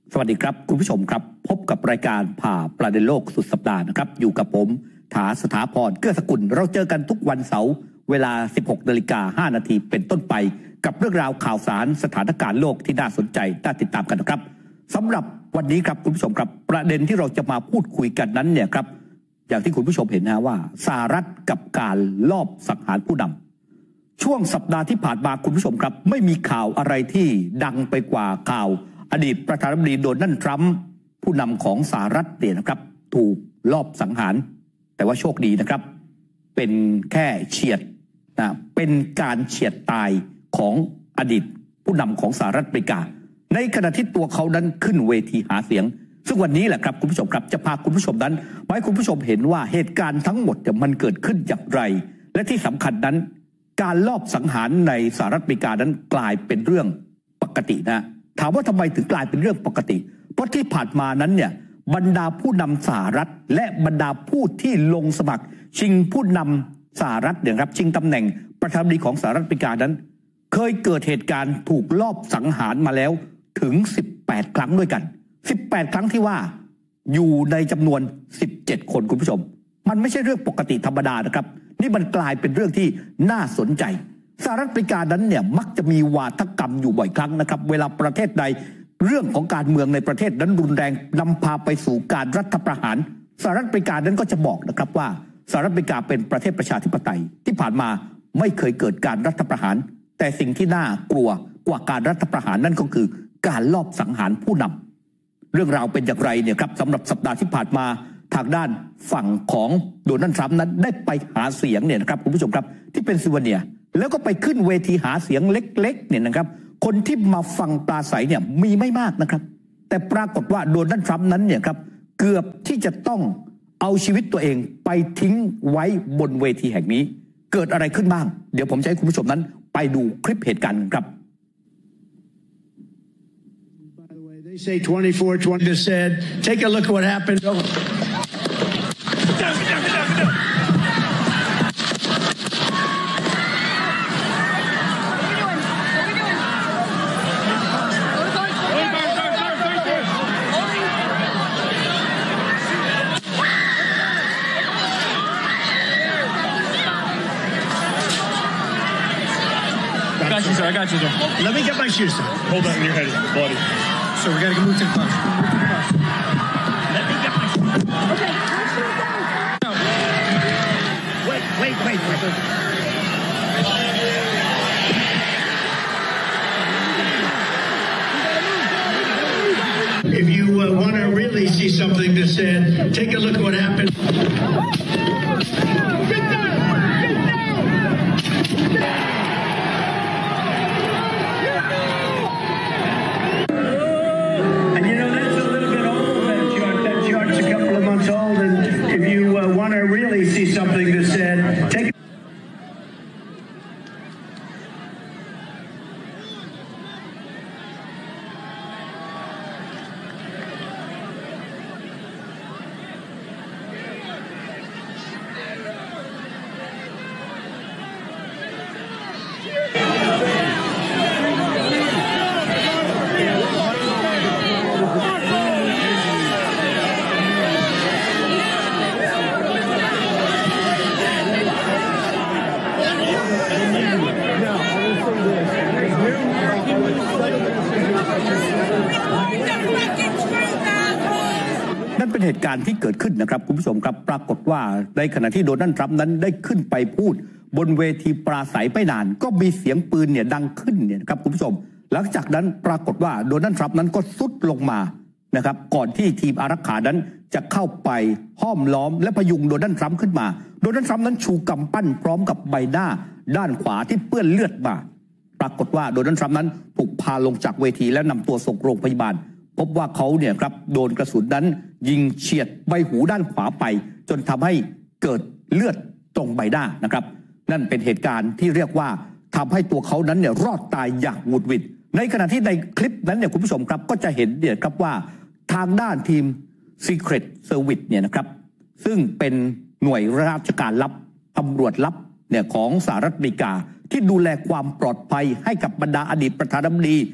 สวัสดีครับคุณผู้ชมครับพบกับรายการผ่าประเด็นโลกสุดสัปดาห์นะครับอยู่กับผมถาสถาพรเกื้อสกุลเราเจอกันทุกวันเสาร์เวลา 16:05 นาทีเป็นต้นไปกับเรื่องราวข่าวสารสถานการณ์โลกที่น่าสนใจน่าติดตามกันนะครับสำหรับวันนี้ครับคุณผู้ชมครับประเด็นที่เราจะมาพูดคุยกันนั้นเนี่ยครับอย่างที่คุณผู้ชมเห็นนะว่าสหรัฐกับการลอบสังหารผู้นำช่วงสัปดาห์ที่ผ่านมาคุณผู้ชมครับไม่มีข่าวอะไรที่ดังไปกว่าข่าวอดีตประธานาธิบดีโดนัลด์ทรัมป์ผู้นำของสหรัฐเนี่ยนะครับถูกลอบสังหารแต่ว่าโชคดีนะครับเป็นแค่เฉียดนะเป็นการเฉียดตายของอดีตผู้นำของสหรัฐอเมริกาในขณะที่ตัวเขานั้นขึ้นเวทีหาเสียงซึ่งวันนี้แหละครับคุณผู้ชมครับจะพาคุณผู้ชมนั้นมาให้คุณผู้ชมเห็นว่าเหตุการณ์ทั้งหมดมันเกิดขึ้นอย่างไรและที่สำคัญนั้นการลอบสังหารในสหรัฐอเมริกานั้นกลายเป็นเรื่องปกตินะถามว่าทำไมถึงกลายเป็นเรื่องปกติเพราะที่ผ่านมานั้นเนี่ยบรรดาผู้นำสหรัฐและบรรดาผู้ที่ลงสมัครชิงผู้นำสหรัฐเนี่ยครับชิงตำแหน่งประธานาธิบดีของสหรัฐอเมริกานั้นเคยเกิดเหตุการณ์ถูกลอบสังหารมาแล้วถึง18ครั้งด้วยกัน18ครั้งที่ว่าอยู่ในจำนวน17คนคุณผู้ชมมันไม่ใช่เรื่องปกติธรรมดานะครับนี่มันกลายเป็นเรื่องที่น่าสนใจสหรัฐอเมริกานั้นเนี่ยมักจะมีวาทกรรมอยู่บ่อยครั้งนะครับเวลาประเทศใดเรื่องของการเมืองในประเทศนั้นรุนแรงนำพาไปสู่การรัฐประหารสหรัฐอเมริกานั้นก็จะบอกนะครับว่าสหรัฐอเมริกาเป็นประเทศประชาธิปไตยที่ผ่านมาไม่เคยเกิดการรัฐประหารแต่สิ่งที่น่ากลัวกว่าการรัฐประหารนั่นก็คือการลอบสังหารผู้นำเรื่องราวเป็นอย่างไรเนี่ยครับสำหรับสัปดาห์ที่ผ่านมาทางด้านฝั่งของโดนัลด์ทรัมป์นั้นได้ไปหาเสียงเนี่ยนะครับคุณผู้ชมครับที่เป็นซิลเวเนียแล้วก็ไปขึ้นเวทีหาเสียงเล็กๆเนี่ยนะครับคนที่มาฟังปราศัยเนี่ยมีไม่มากนะครับแต่ปรากฏว่าโดนัลด์ทรัมป์นั้นเนี่ยครับเกือบที่จะต้องเอาชีวิตตัวเองไปทิ้งไว้บนเวทีแห่งนี้เกิดอะไรขึ้นบ้างเดี๋ยวผมจะให้คุณผู้ชมนั้นไปดูคลิปเหตุการณ์ครับ They say 24-20 just said, take a look at what happened. I got you, sir. I got you, sir. Let me get my shoes, sir. Hold on, your head is bloody. So we got to move to the bus. Let me get my shoes. Okay. Wait. If you want to really see something that said, take a look at what happened. Get down! And you know, that's a little bit old, that chart's a couple of months old, and if you want to really see something that said, take นั่นเป็นเหตุการณ์ที่เกิดขึ้นนะครับคุณผู้ชมครับปรากฏว่าในขณะที่โดนัลด์ทรัมป์นั้นได้ขึ้นไปพูดบนเวทีปราศัยไม่นานก็มีเสียงปืนเนี่ยดังขึ้นเนี่ยนะครับคุณผู้ชมหลังจากนั้นปรากฏว่าโดนัลด์ทรัมป์นั้นก็ซุดลงมานะครับก่อนที่ทีมอารักขานั้นจะเข้าไปห้อมล้อมและพยุงโดนัลด์ทรัมป์ขึ้นมาโดนัลด์ทรัมป์นั้นชูกำปั้นพร้อมกับใบหน้าด้านขวาที่เปื้อนเลือดมาปรากฏว่าโดนัลด์ทรัมป์นั้นถูกพาลงจากเวทีและนำตัวส่งโรงพยาบาลพบว่าเขาเนี่ยครับโดนกระสุนนั้นยิงเฉียดใบหูด้านขวาไปจนทำให้เกิดเลือดตรงใบหน้านะครับนั่นเป็นเหตุการณ์ที่เรียกว่าทำให้ตัวเขานั้นเนี่ยรอดตายอย่างหวุดหวิดในขณะที่ในคลิปนั้นเนี่ยคุณผู้ชมครับก็จะเห็นเนี่ยครับว่าทางด้านทีม Secret Service เนี่ยนะครับซึ่งเป็นหน่วยราชการลับตำรวจลับเนี่ยของสหรัฐอเมริกาที่ดูแลความปลอดภัยให้กับบรรดาอดีตประธานาธิบดี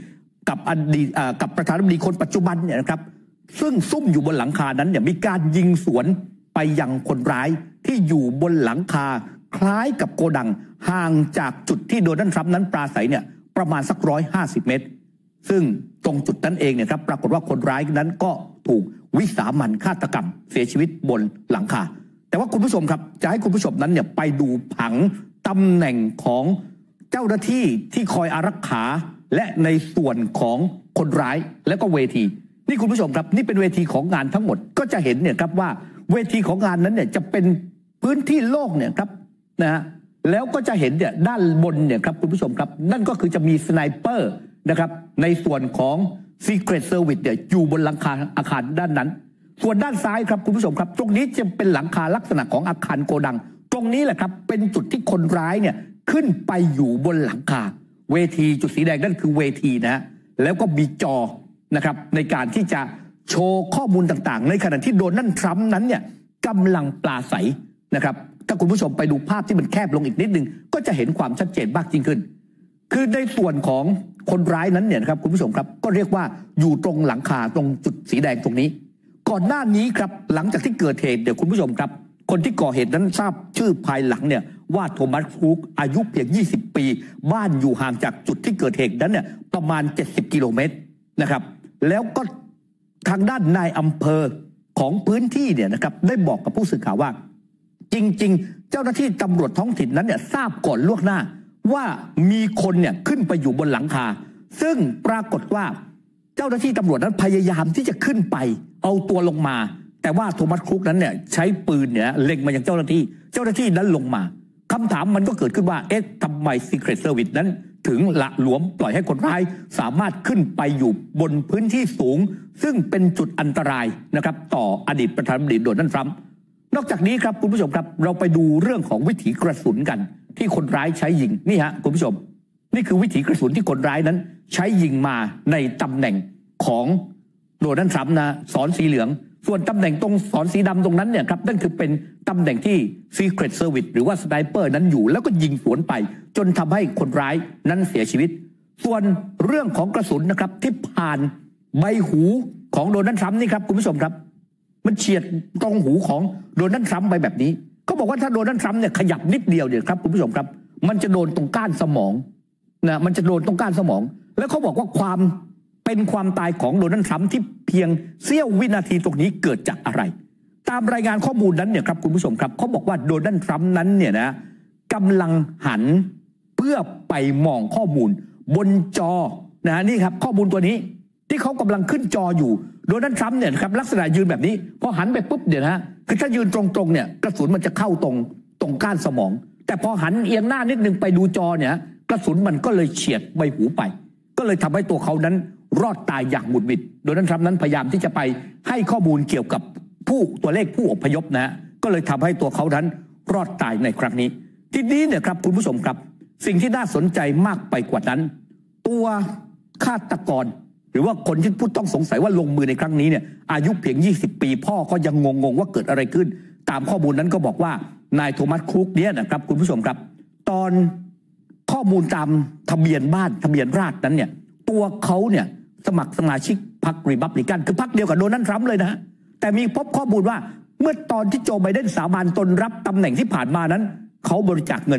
กับประธานาธิบดีคนปัจจุบันเนี่ยนะครับซึ่งซุ่มอยู่บนหลังคานั้นเนี่ยมีการยิงสวนไปยังคนร้ายที่อยู่บนหลังคาคล้ายกับโกดังห่างจากจุดที่โดนัลด์ทรัมป์นั้นปราศัยเนี่ยประมาณสัก150 เมตรซึ่งตรงจุดนั้นเองเนี่ยครับปรากฏว่าคนร้ายนั้นก็ถูกวิสามัญฆาตกรรมเสียชีวิตบนหลังคาแต่ว่าคุณผู้ชมครับจะให้คุณผู้ชมนั้นเนี่ยไปดูผังตำแหน่งของเจ้าหน้าที่ที่คอยอารักขาและในส่วนของคนร้ายและก็เวทีนี่คุณผู้ชมครับนี่เป็นเวทีของงานทั้งหมดก็จะเห็นเนี่ยครับว่าเวทีของงานนั้นเนี่ยจะเป็นพื้นที่โล่งเนี่ยครับนะฮะแล้วก็จะเห็นเนี่ยด้านบนเนี่ยครับคุณผู้ชมครับนั่นก็คือจะมีสไนเปอร์นะครับในส่วนของ Secret Service เนี่ยอยู่บนหลังคาอาคารด้านนั้นส่วนด้านซ้ายครับคุณผู้ชมครับตรงนี้จะเป็นหลังคาลักษณะของอาคารโกดังตรงนี้แหละครับเป็นจุดที่คนร้ายเนี่ยขึ้นไปอยู่บนหลังคาเวทีจุดสีแดงนั่นคือเวทีนะฮะแล้วก็มีจอนะครับในการที่จะโชว์ข้อมูลต่างๆในขณะที่โดนัลด์ทรัมป์นั้นเนี่ยกำลังปราศัยนะครับถ้าคุณผู้ชมไปดูภาพที่มันแคบลงอีกนิดนึงก็จะเห็นความชัดเจนมากยิ่งขึ้นคือในส่วนของคนร้ายนั้นเนี่ยครับคุณผู้ชมครับก็เรียกว่าอยู่ตรงหลังคาตรงจุดสีแดงตรงนี้ก่อนหน้านี้ครับหลังจากที่เกิดเหตุเดี๋ยวคุณผู้ชมครับคนที่ก่อเหตุนั้นทราบชื่อภายหลังเนี่ยว่าโทมัสครูกอายุเพียง20 ปีบ้านอยู่ห่างจากจุดที่เกิดเหตุนั้นเนี่ยประมาณ70 กิโลเมตรนะครับแล้วก็ทางด้านนายอำเภอของพื้นที่เนี่ยนะครับได้บอกกับผู้สื่อข่าวว่าจริงๆเจ้าหน้าที่ตำรวจท้องถิ่นนั้นเนี่ยทราบก่อนล่วงหน้าว่ามีคนเนี่ยขึ้นไปอยู่บนหลังคาซึ่งปรากฏว่าเจ้าหน้าที่ตำรวจนั้นพยายามที่จะขึ้นไปเอาตัวลงมาแต่ว่าโทมัสครูกนั้นเนี่ยใช้ปืนเนี่ยเล็งมายังเจ้าหน้าที่นั้นลงมาคำถามมันก็เกิดขึ้นว่าเอ๊ะทำไม Secret Service นั้นถึงละหลวมปล่อยให้คนร้ายสามารถขึ้นไปอยู่บนพื้นที่สูงซึ่งเป็นจุดอันตรายนะครับต่ออดีตประธานาธิบดีโดนัลด์ทรัมป์นอกจากนี้ครับคุณผู้ชมครับเราไปดูเรื่องของวิถีกระสุนกันที่คนร้ายใช้ยิงนี่ฮะคุณผู้ชมนี่คือวิถีกระสุนที่คนร้ายนั้นใช้ยิงมาในตำแหน่งของโดนัลด์ทรัมป์นะศรสีเหลืองส่วนตำแหน่งตรงศรสีดำตรงนั้นเนี่ยครับนั่นคือเป็นตำแหน่งที่ Secret Service หรือว่าสไนเปอร์นั้นอยู่แล้วก็ยิงสวนไปจนทำให้คนร้ายนั้นเสียชีวิตส่วนเรื่องของกระสุนนะครับที่ผ่านใบหูของโดนัลด์ทรัมป์นี่ครับคุณผู้ชมครับมันเฉียดตรงหูของโดนัลด์ทรัมป์ไปแบบนี้เขาบอกว่าถ้าโดนัลด์ทรัมป์เนี่ยขยับนิดเดียวเนี่ยครับคุณผู้ชมครับมันจะโดนตรงก้านสมองนะมันจะโดนตรงก้านสมองแล้วเขาบอกว่าความตายของโดนัลด์ทรัมป์ที่เพียงเสี้ยววินาทีตรงนี้เกิดจากอะไรตามรายงานข้อมูลนั้นเนี่ยครับคุณผู้ชมครับเขาบอกว่าโดนัลด์ทรัมป์นั้นเนี่ยนะกำลังหันเพื่อไปมองข้อมูลบนจอนะนี่ครับข้อมูลตัวนี้ที่เขากำลังขึ้นจออยู่โดนัลด์ทรัมป์เนี่ยครับลักษณะยืนแบบนี้พอหันไปปุ๊บเนี่ยนะคือถ้ายืนตรงๆเนี่ยกระสุนมันจะเข้าตรงก้านสมองแต่พอหันเอียงหน้านิดนึงไปดูจอเนี่ยกระสุนมันก็เลยเฉียดใบหูไปก็เลยทำให้ตัวเขานั้นรอดตายอย่างหวุดหวิดโดนัลด์ทรัมป์นั้นพยายามที่จะไปให้ข้อมูลเกี่ยวกับตัวเลขผู้อพยพนะก็เลยทำให้ตัวเขานั้นรอดตายในครั้งนี้ทีนี้เนี่ยครับคุณผู้ชมครับสิ่งที่น่าสนใจมากไปกว่านั้นตัวฆาตกรหรือว่าคนที่ผู้ต้องสงสัยว่าลงมือในครั้งนี้เนี่ยอายุเพียง20 ปีพ่อก็ยังงงว่าเกิดอะไรขึ้นตามข้อมูลนั้นก็บอกว่านายโทมัสครูกเนี่ยนะครับคุณผู้ชมครับตอนข้อมูลตามทะเบียนบ้านทะเบียนราษฎร์นั้นเนี่ยตัวเขาเนี่ยสมัครสมาชิกพรรครีพับลิกันคือพรรคเดียวกับโดนัลด์ทรัมป์เลยนะแต่มีพบข้อมูลว่าเมื่อตอนที่โจไบเดนสาบานตนรับตำแหน่งที่ผ่านมานั้นเขาบริจาคเงิน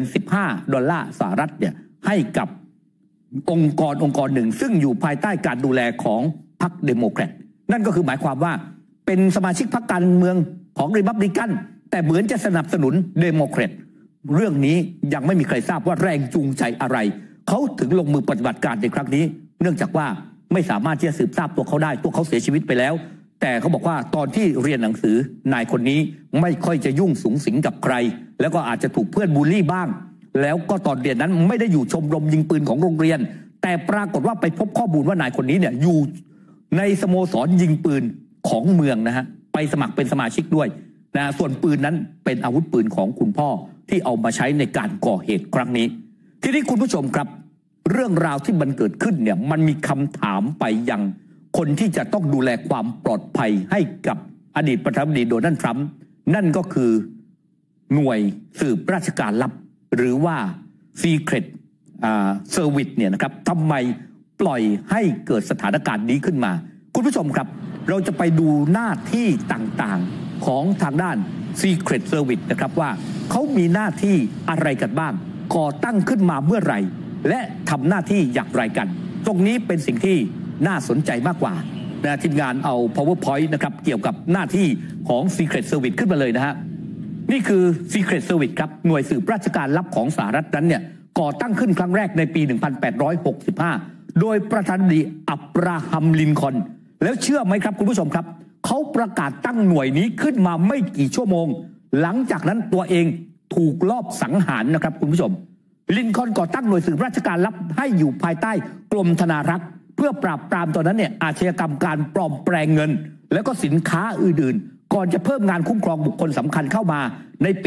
$15เนี่ยให้กับองค์กรหนึ่งซึ่งอยู่ภายใต้การดูแลของพรรคเดโมแครตนั่นก็คือหมายความว่าเป็นสมาชิกพรรคการเมืองของรีพับลิกันแต่เหมือนจะสนับสนุนเดโมแครตเรื่องนี้ยังไม่มีใครทราบว่าแรงจูงใจอะไรเขาถึงลงมือปฏิบัติการในครั้งนี้เนื่องจากว่าไม่สามารถที่จะสืบทราบตัวเขาได้ตัวเขาเสียชีวิตไปแล้วแต่เขาบอกว่าตอนที่เรียนหนังสือนายคนนี้ไม่ค่อยจะยุ่งสุงสิงกับใครแล้วก็อาจจะถูกเพื่อนบูลลี่บ้างแล้วก็ตอนเรียนนั้นไม่ได้อยู่ชมรมยิงปืนของโรงเรียนแต่ปรากฏว่าไปพบข้อมูลว่านายคนนี้เนี่ยอยู่ในสโมสรยิงปืนของเมืองนะฮะไปสมัครเป็นสมาชิกด้วยนะส่วนปืนนั้นเป็นอาวุธปืนของคุณพ่อที่เอามาใช้ในการก่อเหตุครั้งนี้ทีนี้คุณผู้ชมครับเรื่องราวที่มันเกิดขึ้นเนี่ยมันมีคำถามไปยังคนที่จะต้องดูแลความปลอดภัยให้กับอดีตประธานาธิบดีโดนัลด์ทรัมป์นั่นก็คือหน่วยสืบราชการลับหรือว่า Secret Service เนี่ยนะครับทำไมปล่อยให้เกิดสถานการณ์นี้ขึ้นมาคุณผู้ชมครับเราจะไปดูหน้าที่ต่างๆของทางด้าน Secret Service นะครับว่าเขามีหน้าที่อะไรกันบ้างก่อตั้งขึ้นมาเมื่อไหร่และทำหน้าที่อย่างไรกันตรงนี้เป็นสิ่งที่น่าสนใจมากกว่านะทีมงานเอา PowerPoint นะครับเกี่ยวกับหน้าที่ของ Secret Service ขึ้นมาเลยนะฮะนี่คือ Secret Service ครับหน่วยสืบราชการลับของสหรัฐนั้นเนี่ยก่อตั้งขึ้นครั้งแรกในปี 1865 โดยประธานาธิบดีอับราฮัมลินคอล์นแล้วเชื่อไหมครับคุณผู้ชมครับเขาประกาศตั้งหน่วยนี้ขึ้นมาไม่กี่ชั่วโมงหลังจากนั้นตัวเองถูกลอบสังหารนะครับคุณผู้ชมลินคอล์นก่อตั้งหน่วยสืบราชการลับให้อยู่ภายใต้กรมธนารักษ์เพื่อปราบปรามตอนนั้นเนี่ยอาชญากรรมการปลอมแปลงเงินแล้วก็สินค้าอื่นๆก่อนจะเพิ่มงานคุ้มครองบุคคลสำคัญเข้ามาในปี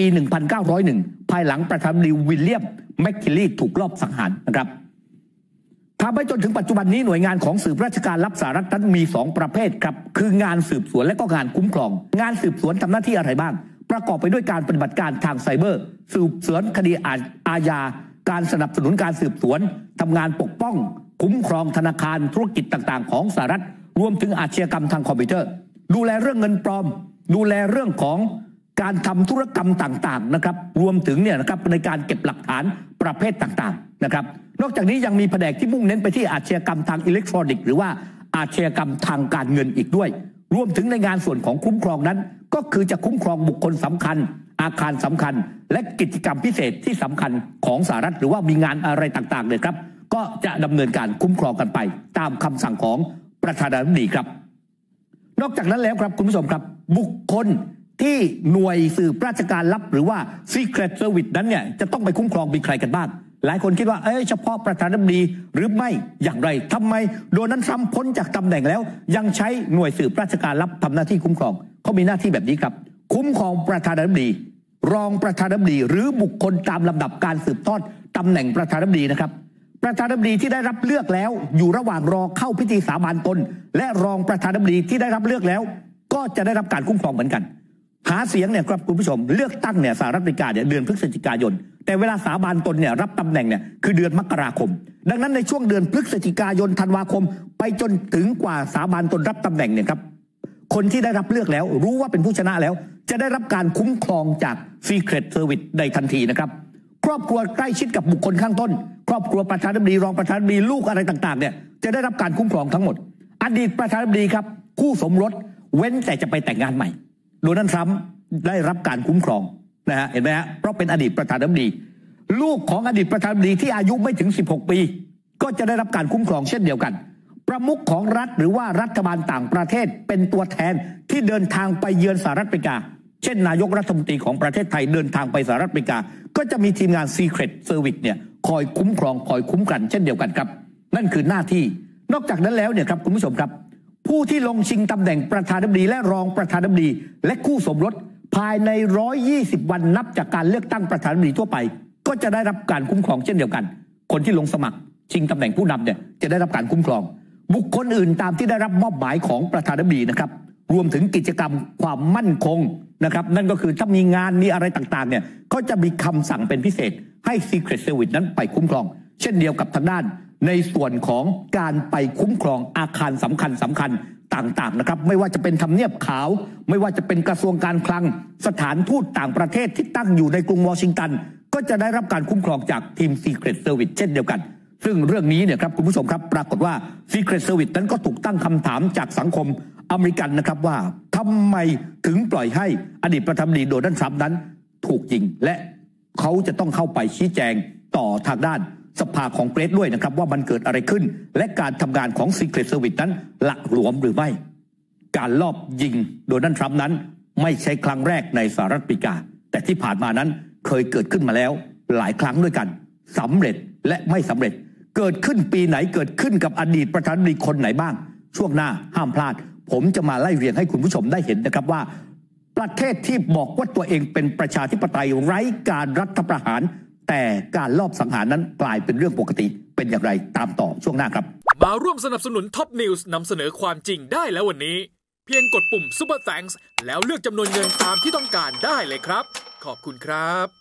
1901 ภายหลังประธานาธิบดีวิลเลียมแมคคินลีย์ถูกลอบสังหารนะครับทำให้จนถึงปัจจุบันนี้หน่วยงานของสืบราชการลับสหรัฐนั้นมี2ประเภทครับคืองานสืบสวนและก็งานคุ้มครองงานสืบสวนทำหน้าที่อะไรบ้างประกอบไปด้วยการปฏิบัติการทางไซเบอร์สืบสวนคดีอาญาการสนับสนุนการสืบสวนทำงานปกป้องคุ้มครองธนาคารธุรกิจต่างๆของสหรัฐรวมถึงอาชญากรรมทางคอมพิวเตอร์ดูแลเรื่องเงินปลอมดูแลเรื่องของการทำธุรกรรมต่างๆนะครับรวมถึงเนี่ยนะครับในการเก็บหลักฐานประเภทต่างๆนะครับนอกจากนี้ยังมีแผนกที่มุ่งเน้นไปที่อาชญากรรมทางอิเล็กทรอนิกส์หรือว่าอาชญากรรมทางการเงินอีกด้วยรวมถึงในงานส่วนของคุ้มครองนั้นก็คือจะคุ้มครองบุคคลสำคัญอาคารสำคัญและกิจกรรมพิเศษที่สำคัญของสหรัฐหรือว่ามีงานอะไรต่างๆเลยครับก็จะดำเนินการคุ้มครองกันไปตามคำสั่งของประธานาธิบดีครับนอกจากนั้นแล้วครับคุณผู้ชมครับบุคคลที่หน่วยสืบราชการลับหรือว่า Secret Service นั้นเนี่ยจะต้องไปคุ้มครองมีใครกันบ้างหลายคนคิดว่าเฉพาะประธานาธิบดีหรือไม่อย่างไรทำไมโดนัลด์ทรัมป์พ้นจากตำแหน่งแล้วยังใช้หน่วยสืบราชการลับทำหน้าที่คุ้มครองเขามีหน้าที่แบบนี้ครับคุ้มครองประธานาธิบดีรองประธานาธิบดีหรือบุคคลตามลำดับการสืบทอดตำแหน่งประธานาธิบดีนะครับประธานาธิบดีที่ได้รับเลือกแล้วอยู่ระหว่างรอเข้าพิธีสาบานตนและรองประธานาธิบดีที่ได้รับเลือกแล้วก็จะได้รับการคุ้มครองเหมือนกันหาเสียงเนี่ยครับคุณผู้ชมเลือกตั้งเนี่ยสหรัฐอเมริกาเนี่ยเดือนพฤศจิกายนแต่เวลาสาบานตนเนี่ยรับตำแหน่งเนี่ยคือเดือนมกราคมดังนั้นในช่วงเดือนพฤศจิกายนธันวาคมไปจนถึงกว่าสาบานตนรับตำแหน่งเนี่ยครับคนที่ได้รับเลือกแล้วรู้ว่าเป็นผู้ชนะแล้วจะได้รับการคุ้มครองจาก Secret Service ในทันทีนะครับครอบครัวใกล้ชิดกับบุคคลข้างต้นครอบครัวประธานาธิบดีรองประธานาธิบดีลูกอะไรต่างๆเนี่ยจะได้รับการคุ้มครองทั้งหมดอดีตประธานาธิบดีครับคู่สมรสเว้นแต่จะไปแต่งงานใหม่โดนัลด์ทรัมป์ได้รับการคุ้มครองนะฮะเห็นไหมฮะเพราะเป็นอดีตประธานาธิบดีลูกของอดีตประธานาธิบดีที่อายุไม่ถึง16ปีก็จะได้รับการคุ้มครองเช่นเดียวกันประมุขของรัฐหรือว่ารัฐบาลต่างประเทศเป็นตัวแทนที่เดินทางไปเยือนสหรัฐอเมริกาเช่นนายกรัฐมนตรีของประเทศไทยเดินทางไปสหรัฐอเมริกาก็จะมีทีมงาน Secret Service เนี่ยคอยคุ้มครองคอยคุ้มกันเช่นเดียวกันครับนั่นคือหน้าที่นอกจากนั้นแล้วเนี่ยครับคุณผู้ชมครับผู้ที่ลงชิงตำแหน่งประธานาธิบดีและรองประธานาธิบดีและคู่สมรสภายใน120วันนับจากการเลือกตั้งประธานาธิบดีทั่วไปก็จะได้รับการคุ้มครองเช่นเดียวกันคนที่ลงสมัครชิงตำแหน่งผู้นำเนี่ยจะได้รับการคุ้มครองบุคคลอื่นตามที่ได้รับมอบหมายของประธานาธิบดีนะครับรวมถึงกิจกรรมความมั่นคงนะครับนั่นก็คือถ้ามีงานมีอะไรต่างๆเนี่ยก็จะมีคำสั่งเป็นพิเศษให้ Secret Service นั้นไปคุ้มครองเช่นเดียวกับทางด้านในส่วนของการไปคุ้มครองอาคารสำคัญต่างๆนะครับไม่ว่าจะเป็นทำเนียบขาวไม่ว่าจะเป็นกระทรวงการคลังสถานทูตต่างประเทศที่ตั้งอยู่ในกรุงวอชิงตันก็จะได้รับการคุ้มครองจากทีม Secret Service เช่นเดียวกันซึ่งเรื่องนี้เนี่ยครับคุณผู้ชมครับปรากฏว่า Secret Service นั้นก็ถูกตั้งคำถามจากสังคมอเมริกันนะครับว่าทำไมถึงปล่อยให้อดีตประธานาธิบดีโดนัลด์ทรัมป์นั้นถูกยิงและเขาจะต้องเข้าไปชี้แจงต่อทางด้านสภาคองเกรสด้วยนะครับว่ามันเกิดอะไรขึ้นและการทำงานของ Secret Service นั้นหละหลวมหรือไม่การลอบยิงโดนัลด์ทรัมป์นั้นไม่ใช่ครั้งแรกในสหรัฐอเมริกาแต่ที่ผ่านมานั้นเคยเกิดขึ้นมาแล้วหลายครั้งด้วยกันสำเร็จและไม่สำเร็จเกิดขึ้นปีไหนเกิดขึ้นกับอดีตประธานาธิบดีคนไหนบ้างช่วงหน้าห้ามพลาดผมจะมาไล่เรียงให้คุณผู้ชมได้เห็นนะครับว่าประเทศที่บอกว่าตัวเองเป็นประชาธิปไตยไร้การรัฐประหารแต่การลอบสังหารนั้นกลายเป็นเรื่องปกติเป็นอย่างไรตามต่อช่วงหน้าครับมาร่วมสนับสนุนท็อปนิวส์นำเสนอความจริงได้แล้ววันนี้เพียงกดปุ่ม Super Thanks แล้วเลือกจำนวนเงินตามที่ต้องการได้เลยครับขอบคุณครับ